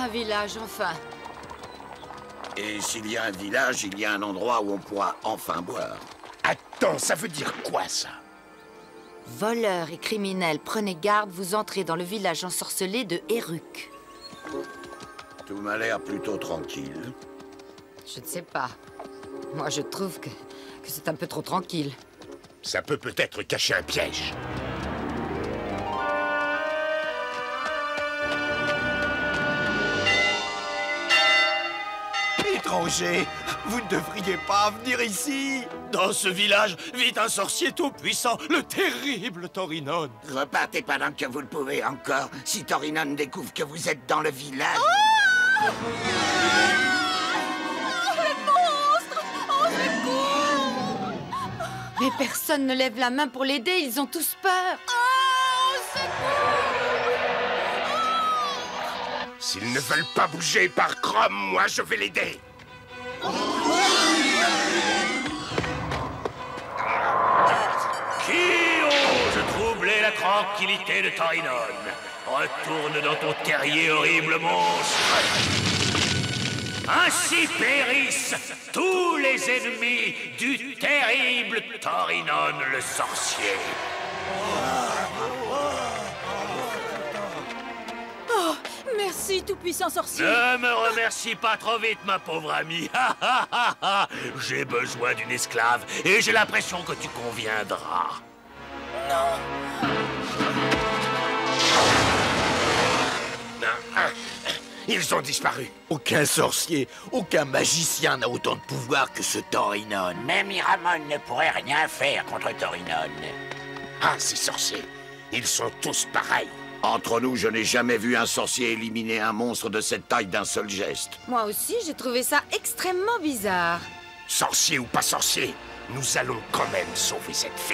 Un village, enfin. Et s'il y a un village, il y a un endroit où on pourra enfin boire. Attends, ça veut dire quoi, ça? Voleurs et criminels, prenez garde, vous entrez dans le village ensorcelé de Eruk. Tout m'a l'air plutôt tranquille. Je ne sais pas. Moi, je trouve que c'est un peu trop tranquille. Ça peut peut-être cacher un piège. Étranger, vous ne devriez pas venir ici. Dans ce village vit un sorcier tout-puissant, le terrible Torinon. Repartez pendant que vous le pouvez encore, si Torinon découvre que vous êtes dans le village. Mais personne ne lève la main pour l'aider, ils ont tous peur. S'ils ne veulent pas bouger par Chrome, moi je vais l'aider. Qui ose troubler la tranquillité de Torinon? Retourne dans ton terrier, horrible monstre. Ainsi périssent tous les ennemis du terrible Torinon le sorcier. Oh, merci, tout-puissant sorcier. Ne me remercie pas trop vite, ma pauvre amie. J'ai besoin d'une esclave et j'ai l'impression que tu conviendras. Non. Ils ont disparu. Aucun sorcier, aucun magicien n'a autant de pouvoir que ce Torinon. Même Iramon ne pourrait rien faire contre Torinon. Ah, ces sorciers, ils sont tous pareils. Entre nous, je n'ai jamais vu un sorcier éliminer un monstre de cette taille d'un seul geste. Moi aussi, j'ai trouvé ça extrêmement bizarre. Sorcier ou pas sorcier, nous allons quand même sauver cette fille.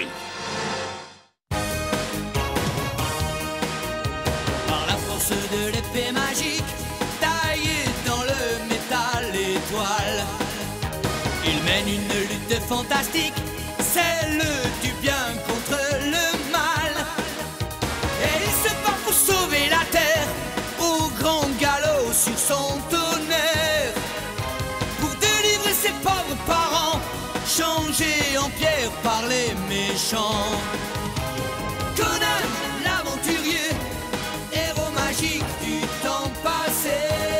Par la force de l'épée magique, taillée dans le métal étoile, il mène une lutte fantastique, celle du bien contre le mal. Et il se bat pour sauver la terre, au grand galop sur son tonnerre, pour délivrer ses pauvres parents, changés en pierre par les méchants. Conan, l'aventurier, héros magique du temps passé.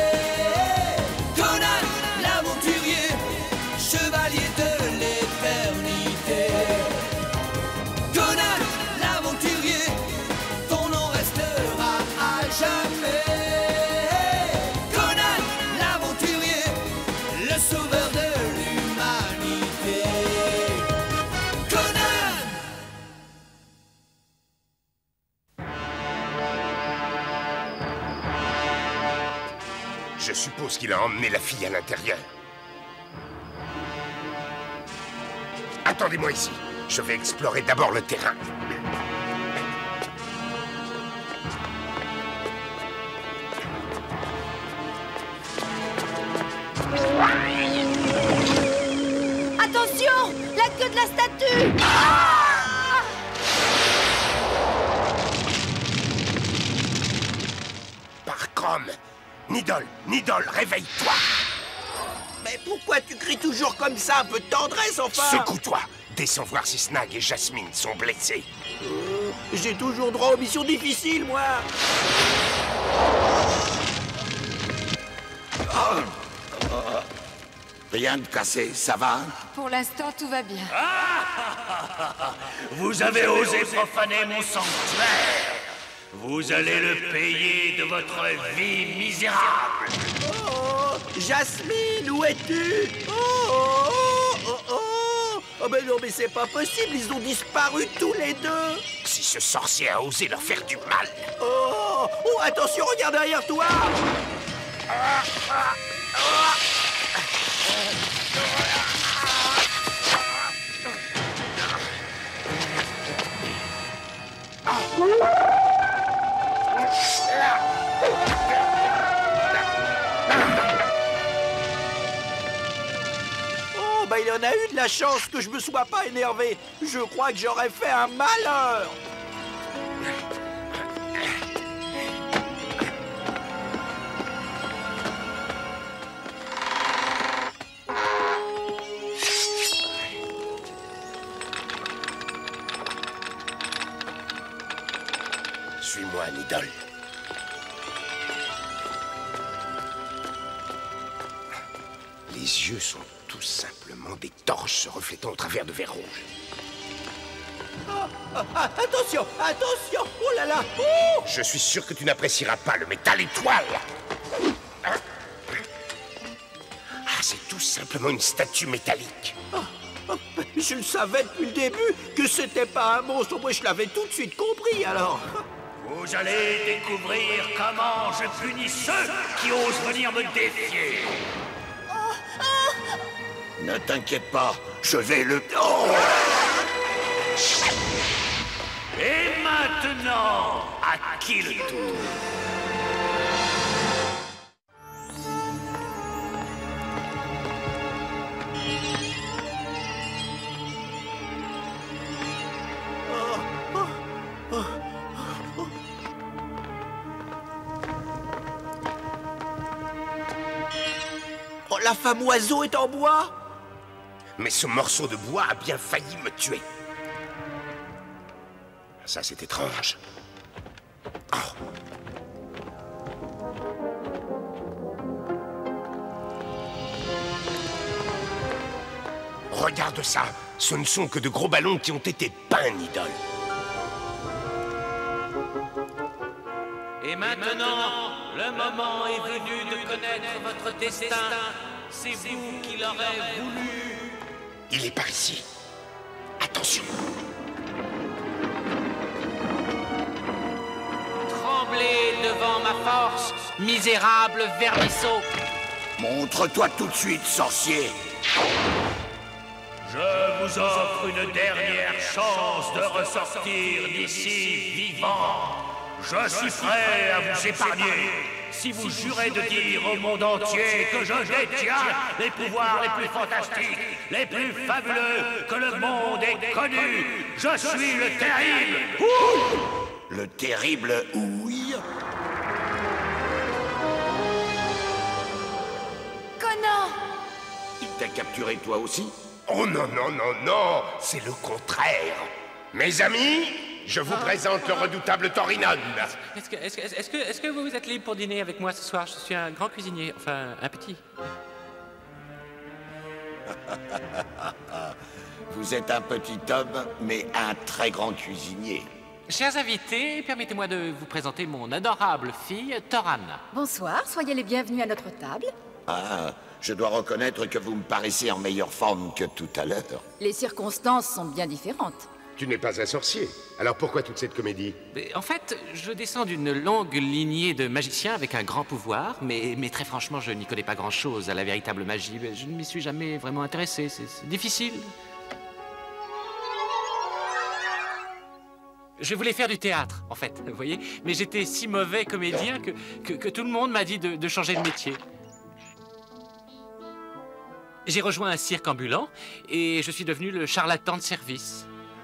Conan, l'aventurier, chevalier de l'éternité. Conan, l'aventurier, ton nom restera à jamais. Conan, l'aventurier, le sauveur de l'humanité. Conan! Je suppose qu'il a emmené la fille à l'intérieur. Attendez-moi ici. Je vais explorer d'abord le terrain. Attention! La queue de la statue! Par Chrome. Nidol, réveille-toi. Mais pourquoi tu cries toujours comme ça? Un peu de tendresse, enfin. Secoue-toi. Descends voir si Snag et Jasmine sont blessés. J'ai toujours droit aux missions difficiles, moi. Rien de cassé, ça va? Pour l'instant, tout va bien. Vous avez osé profaner mon sanctuaire. Vous allez le payer de votre vie misérable. Oh, Jasmine, où es-tu? Oh, ben non, mais c'est pas possible, ils ont disparu tous les deux. Si ce sorcier a osé leur faire du mal. Oh, attention, regarde derrière toi. Oh, bah il en a eu de la chance que je me sois pas énervé. Je crois que j'aurais fait un malheur. Suis-moi, Nidol. Les yeux sont tout simplement des torches se reflétant au travers de verres rouges. Attention, attention! Oh là là! Oh! Je suis sûr que tu n'apprécieras pas le métal étoile. Ah, c'est tout simplement une statue métallique. Je le savais depuis le début que c'était pas un monstre. Moi, je l'avais tout de suite compris, alors. Vous allez découvrir comment je punis ceux qui osent venir me défier. Ne t'inquiète pas, je vais le... Oh! Et maintenant, à qui le tour? Oh, la femme oiseau est en bois? Mais ce morceau de bois a bien failli me tuer. Ça, c'est étrange. Oh. Regarde ça. Ce ne sont que de gros ballons qui ont été peints, Nidol. Et maintenant, le moment est venu de connaître votre destin. C'est vous qui l'aurez voulu. Il est par ici. Attention. Tremblez devant ma force, misérable vermisseau. Montre-toi tout de suite, sorcier. Je vous offre une dernière chance de ressortir d'ici vivant. Je suis prêt à vous épargner si vous jurez de dire au monde entier que je détiens les pouvoirs les plus fantastiques, les plus fabuleux que le monde ait connus. Je suis le terrible. Le terrible Ouille. Conan! Il t'a capturé toi aussi? Oh non, non, non, non. C'est le contraire. Mes amis, je vous présente le redoutable Torinon. Est-ce que vous êtes libre pour dîner avec moi ce soir? Je suis un grand cuisinier, enfin un petit. Vous êtes un petit homme, mais un très grand cuisinier. Chers invités, permettez-moi de vous présenter mon adorable fille, Toran. Bonsoir, soyez les bienvenus à notre table. Ah, je dois reconnaître que vous me paraissez en meilleure forme que tout à l'heure. Les circonstances sont bien différentes. Tu n'es pas un sorcier. Alors pourquoi toute cette comédie? En fait, je descends d'une longue lignée de magiciens avec un grand pouvoir, mais très franchement, je n'y connais pas grand-chose à la véritable magie. Je ne m'y suis jamais vraiment intéressé, c'est difficile. Je voulais faire du théâtre, en fait, vous voyez, mais j'étais si mauvais comédien que tout le monde m'a dit de changer de métier. J'ai rejoint un cirque ambulant et je suis devenu le charlatan de service.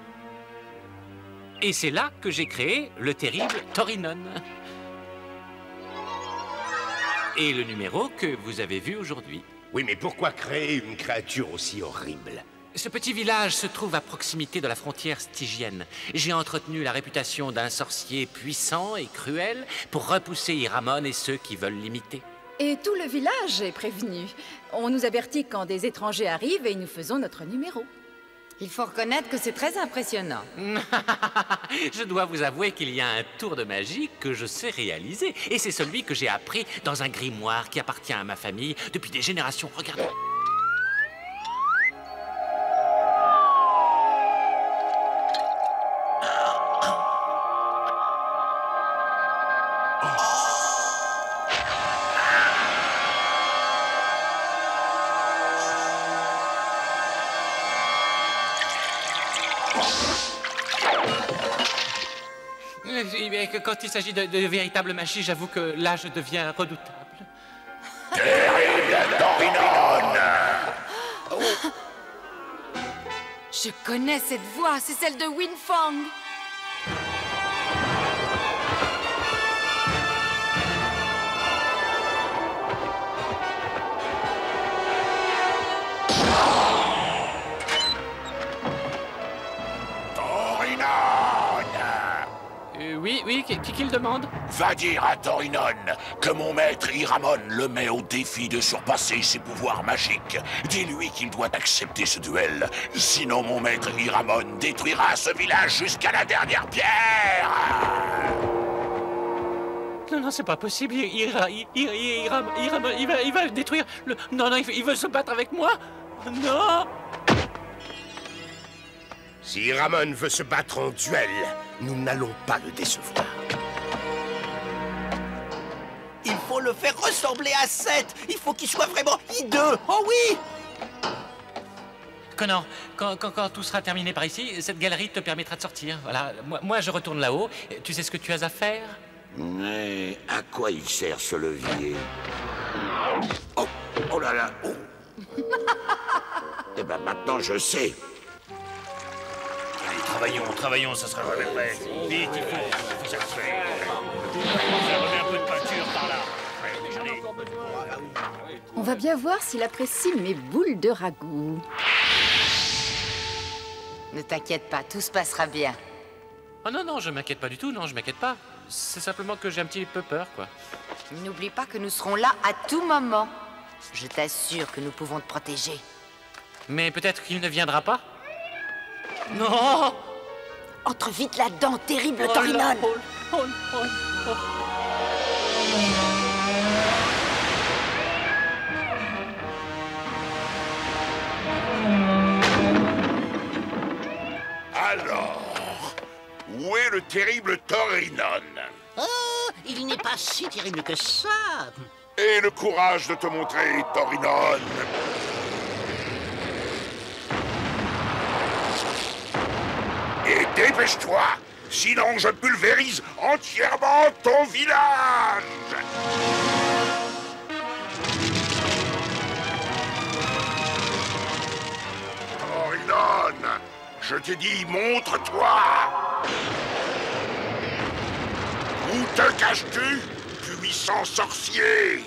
Et c'est là que j'ai créé le terrible Torinon. Et le numéro que vous avez vu aujourd'hui. Oui, mais pourquoi créer une créature aussi horrible? Ce petit village se trouve à proximité de la frontière stygienne. J'ai entretenu la réputation d'un sorcier puissant et cruel pour repousser Iramon et ceux qui veulent l'imiter. Et tout le village est prévenu. On nous avertit quand des étrangers arrivent et nous faisons notre numéro. Il faut reconnaître que c'est très impressionnant. Je dois vous avouer qu'il y a un tour de magie que je sais réaliser. Et c'est celui que j'ai appris dans un grimoire qui appartient à ma famille depuis des générations. Regardez. Quand il s'agit de véritable magie, j'avoue que là, je deviens redoutable. Terrible Torinon! Je connais cette voix, c'est celle de Winfang. Oui, qui le demande? Va dire à Torinon que mon maître Iramon le met au défi de surpasser ses pouvoirs magiques. Dis-lui qu'il doit accepter ce duel. Sinon, mon maître Iramon détruira ce village jusqu'à la dernière pierre. Non, c'est pas possible. Il va le détruire. Non, il veut se battre avec moi. Non. Si Iramon veut se battre en duel, nous n'allons pas le décevoir. Il faut le faire ressembler à Seth. Il faut qu'il soit vraiment hideux. Oh oui! Connor, quand tout sera terminé par ici, cette galerie te permettra de sortir. Voilà, moi je retourne là-haut. Tu sais ce que tu as à faire? Mais à quoi il sert ce levier? Oh là là, oh. Eh ben maintenant je sais. Allez, travaillons, ça sera jamais prêt. Vite, il faut ça se fait. Ça remet un peu de peinture par là. Allez. On va bien voir s'il apprécie mes boules de ragoût. Ne t'inquiète pas, tout se passera bien. Oh non, je m'inquiète pas du tout, non, je m'inquiète pas. C'est simplement que j'ai un petit peu peur, quoi. N'oublie pas que nous serons là à tout moment. Je t'assure que nous pouvons te protéger. Mais peut-être qu'il ne viendra pas? Non! Entre vite là-dedans, terrible Oh Torinon! là, oh. Alors, où est le terrible Torinon? Oh, il n'est pas si terrible que ça. Et le courage de te montrer, Torinon. Et dépêche-toi, sinon je pulvérise entièrement ton village. Torinon, je t'ai dit, montre-toi. Où te caches-tu, puissant sorcier?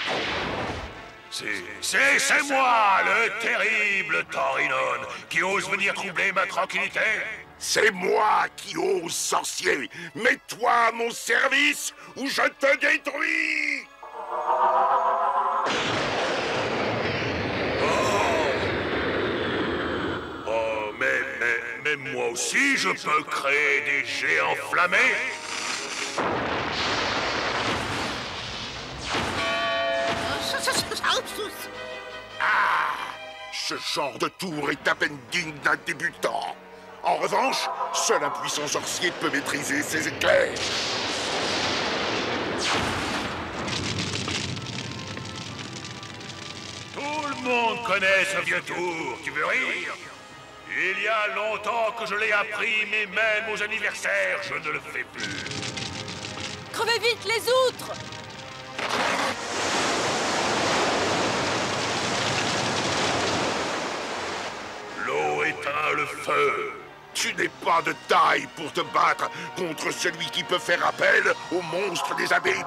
C'est moi, le terrible Torinon, qui ose venir troubler ma tranquillité. C'est moi qui ose, sorcier. Mets-toi à mon service ou je te détruis. Oh, mais moi aussi, je peux créer des géants flammés. Ah, ce genre de tour est à peine digne d'un débutant. En revanche, seul un puissant sorcier peut maîtriser ses éclairs. Tout le monde connaît ce vieux tour, tu veux rire? Il y a longtemps que je l'ai appris, mais même aux anniversaires, je ne le fais plus. Crevez vite les outres! L'eau éteint le feu. Tu n'es pas de taille pour te battre contre celui qui peut faire appel au monstre des abîmes.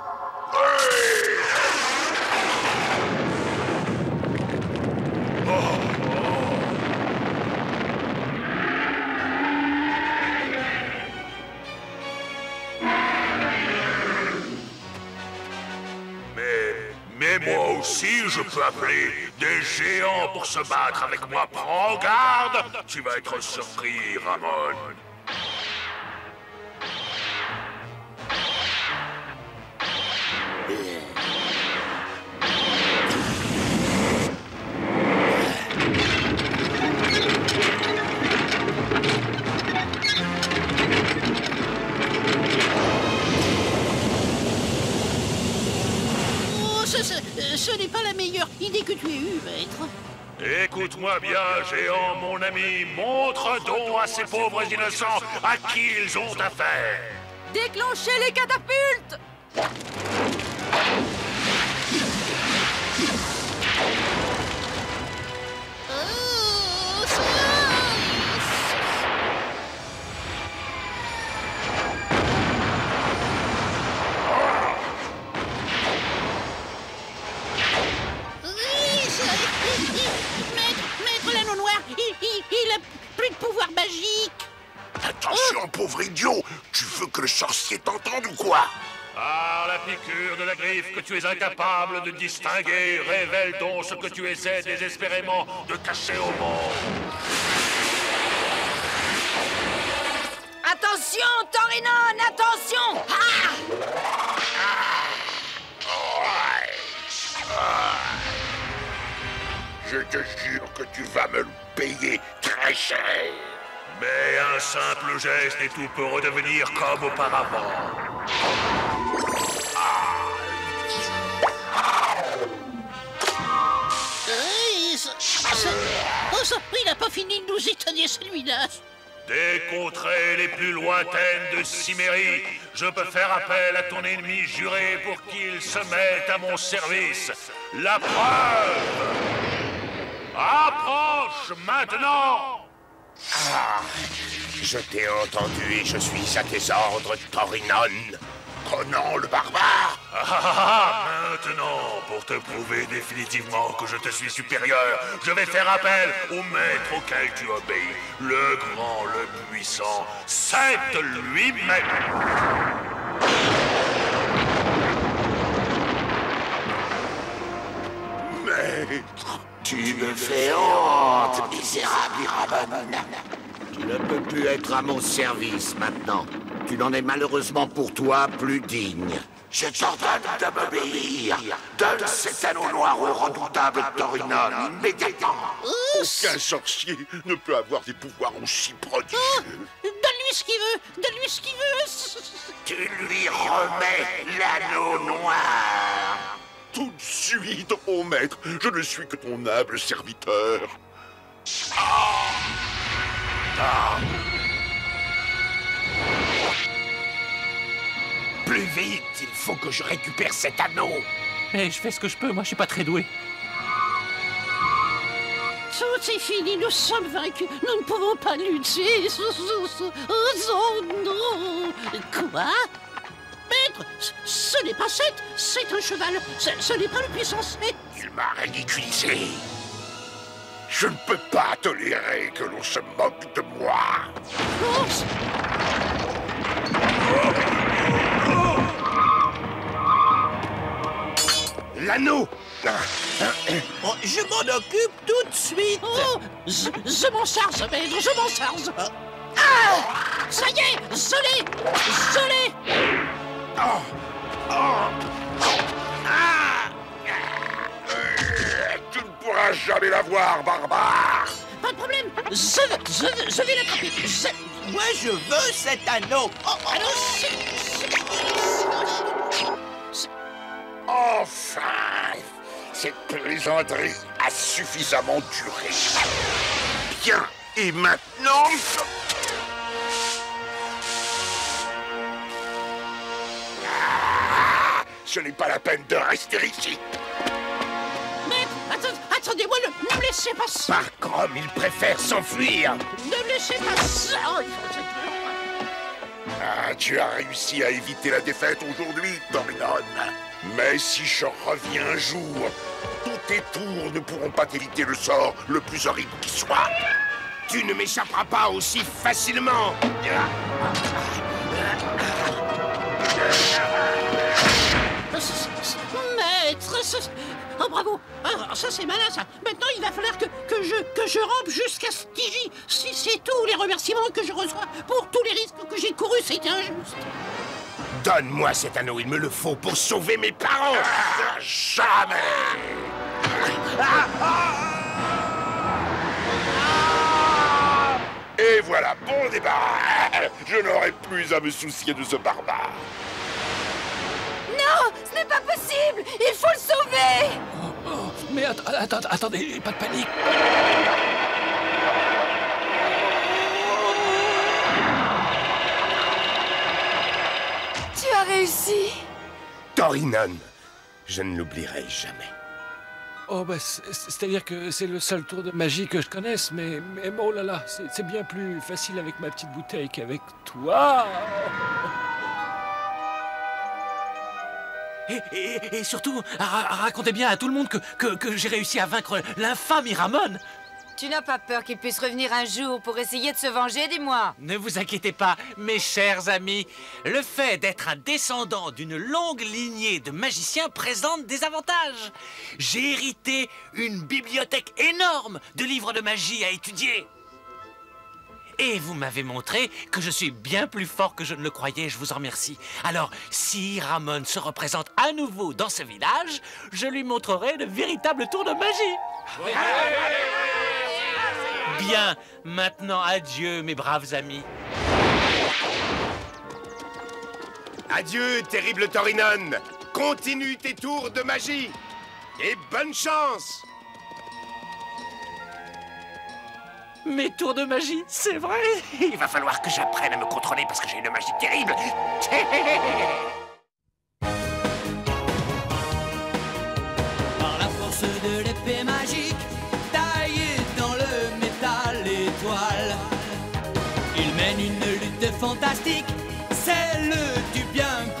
Mais moi aussi, je peux appeler des géants pour se battre avec moi. Prends garde, tu vas être surpris, Ramon. Ce n'est pas la meilleure idée que tu aies eue, maître. Écoute-moi bien, géant, mon ami. Montre donc à ces pauvres innocents à qui ils ont affaire. Déclenchez les catapultes! Maître l'anneau noir, il a plus de pouvoir magique. Attention, pauvre idiot! Tu veux que le sorcier t'entende ou quoi? Par la piqûre de la griffe que tu es incapable de distinguer, révèle donc ce que tu essaies désespérément de cacher au monde. Attention, Torinon, attention! Je te jure que tu vas me le payer très cher. Mais un simple geste et tout peut redevenir comme auparavant. Il n'a pas fini de nous étonner, celui-là. Des contrées les plus lointaines de Cimmérie, je peux faire appel à ton ennemi juré pour qu'il se mette à mon service. La preuve approche maintenant. Je t'ai entendu et je suis à tes ordres, Torinon. Conan le barbare. Maintenant, pour te prouver définitivement que je te suis supérieur, je vais faire appel au maître auquel tu obéis, le grand, le puissant, Seth lui-même. Maître, tu me fais honte, misérable Iramon. Tu ne peux plus être à mon service maintenant. Tu n'en es malheureusement pour toi plus digne. Je t'ordonne de m'obéir. Donne cet anneau noir au redoutable Torinon immédiatement. Aucun sorcier ne peut avoir des pouvoirs aussi prodigieux. Donne-lui ce qu'il veut. Donne-lui ce qu'il veut. Tu lui remets l'anneau noir. Tout de suite, ô maître, je ne suis que ton humble serviteur. Plus vite, il faut que je récupère cet anneau. Mais je fais ce que je peux, moi je suis pas très doué. Tout est fini, nous sommes vaincus. Nous ne pouvons pas lutter. Oh non. Quoi? Maître, ce n'est pas Seth, c'est un cheval. Ce n'est pas le puissant Seth. Il m'a ridiculisé. Je ne peux pas tolérer que l'on se moque de moi. L'anneau! Je m'en occupe tout de suite. Oh, je m'en charge, maître, je m'en charge. Ah! Ça y est, je l'ai. Tu ne pourras jamais la voir, barbare. Pas de problème, je vais l'attraper. Moi, je veux cet anneau. Enfin, cette plaisanterie a suffisamment duré. Bien, et maintenant... Ce n'est pas la peine de rester ici. Maître, attendez-moi, ne me laissez pas ça. Par Crom, il préfère s'enfuir. Ne me laissez pas ça. Tu as réussi à éviter la défaite aujourd'hui, Torinon. Mais si je reviens un jour, tous tes tours ne pourront pas t'éviter le sort le plus horrible qui soit. Tu ne m'échapperas pas aussi facilement. Maître, oh bravo. Ah, ça c'est malin ça. Maintenant il va falloir que je rampe jusqu'à Stygie. Si c'est tous les remerciements que je reçois pour tous les risques que j'ai courus, c'était injuste. Donne-moi cet anneau, il me le faut pour sauver mes parents. Jamais. Et voilà, bon débarras. Je n'aurai plus à me soucier de ce barbare. Non, ce n'est pas possible. Il faut le sauver. Mais attendez, pas de panique. Tu as réussi. Torinon, je ne l'oublierai jamais. Oh bah c'est-à-dire que c'est le seul tour de magie que je connaisse, mais oh là là, c'est bien plus facile avec ma petite bouteille qu'avec toi. Et surtout, racontez bien à tout le monde que j'ai réussi à vaincre l'infâme Iramon. Tu n'as pas peur qu'il puisse revenir un jour pour essayer de se venger, dis-moi? Ne vous inquiétez pas, mes chers amis. Le fait d'être un descendant d'une longue lignée de magiciens présente des avantages. J'ai hérité une bibliothèque énorme de livres de magie à étudier. Et vous m'avez montré que je suis bien plus fort que je ne le croyais, je vous en remercie. Alors, si Iramon se représente à nouveau dans ce village, je lui montrerai de véritables tours de magie. Bien, maintenant adieu, mes braves amis. Adieu, terrible Torinon. Continue tes tours de magie. Et bonne chance. Mes tours de magie, c'est vrai. Il va falloir que j'apprenne à me contrôler parce que j'ai une magie terrible. Par la force de l'épée magique, taillée dans le métal étoile, il mène une lutte fantastique, celle du bien